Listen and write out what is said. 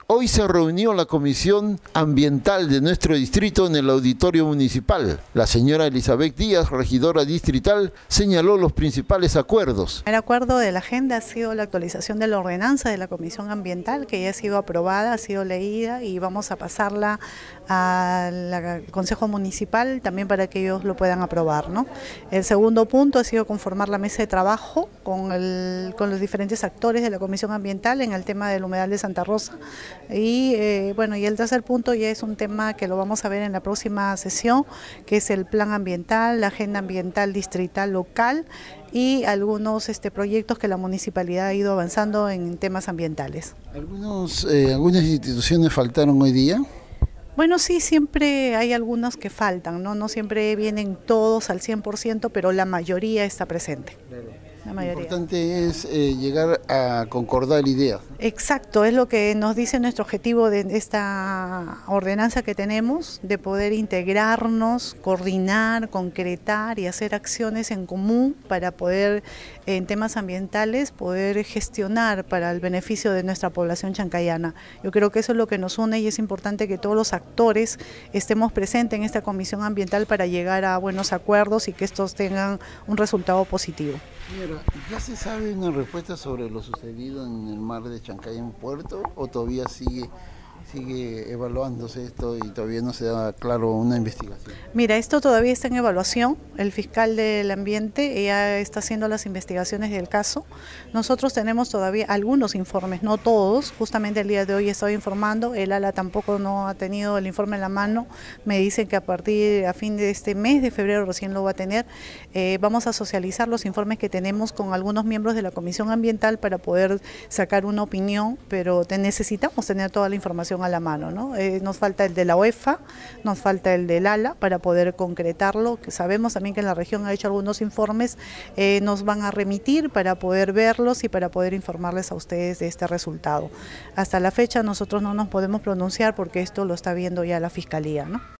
Hoy se reunió la Comisión Ambiental de nuestro distrito en el Auditorio Municipal. La señora Elizabeth Díaz, regidora distrital, señaló los principales acuerdos. El acuerdo de la agenda ha sido la actualización de la ordenanza de la Comisión Ambiental, que ya ha sido aprobada, ha sido leída y vamos a pasarla al Consejo Municipal también para que ellos lo puedan aprobar, ¿no? El segundo punto ha sido conformar la mesa de trabajo con los diferentes actores de la Comisión Ambiental en el tema del humedal de Santa Rosa. Y y el tercer punto ya es un tema que lo vamos a ver en la próxima sesión, que es el plan ambiental, la agenda ambiental distrital local y algunos proyectos que la municipalidad ha ido avanzando en temas ambientales. ¿Algunas instituciones faltaron hoy día? Bueno, sí, siempre hay algunos que faltan, no siempre vienen todos al 100%, pero la mayoría está presente. Lo importante es llegar a concordar ideas. Exacto, es lo que nos dice nuestro objetivo de esta ordenanza que tenemos, de poder integrarnos, coordinar, concretar y hacer acciones en común para poder, en temas ambientales, poder gestionar para el beneficio de nuestra población chancayana. Yo creo que eso es lo que nos une y es importante que todos los actores estemos presentes en esta comisión ambiental para llegar a buenos acuerdos y que estos tengan un resultado positivo. Señora, ¿ya se sabe una respuesta sobre lo sucedido en el mar de Chancayén Puerto o todavía sigue evaluándose esto y todavía no se da claro una investigación? Mira, esto todavía está en evaluación, el fiscal del ambiente ya está haciendo las investigaciones del caso. Nosotros tenemos todavía algunos informes, no todos, justamente el día de hoy he estado informando, el ALA tampoco no ha tenido el informe en la mano, me dicen que a fin de este mes de febrero recién lo va a tener. Vamos a socializar los informes que tenemos con algunos miembros de la Comisión Ambiental para poder sacar una opinión, pero necesitamos tener toda la información a la mano, ¿no? Nos falta el de la OEFA, nos falta el del ALA para poder concretarlo, que sabemos también que en la región ha hecho algunos informes, nos van a remitir para poder verlos y para poder informarles a ustedes de este resultado. Hasta la fecha nosotros no nos podemos pronunciar porque esto lo está viendo ya la Fiscalía, ¿no?